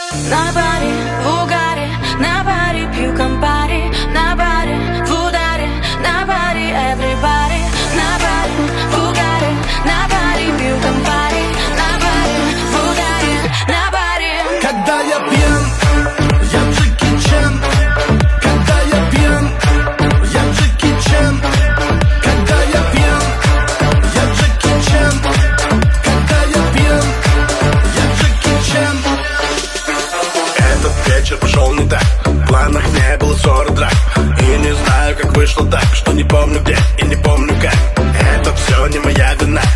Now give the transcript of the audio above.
На баре, в угаре, на баре пью кампари, на баре, в ударе, на баре everybody, на баре, в угаре, на баре пью кампари, на баре, в ударе, на баре. Когда я пьян, я Джеки Чан. Когда я пьян, я Джеки Чан. Когда я пьян, я Джеки Чан. Когда я пьян, я Джеки Чан. Этот вечер пошел не так, в планах не было ссоры, драк. И не знаю, как вышло так, что не помню где и не помню как. Это все не моя вина.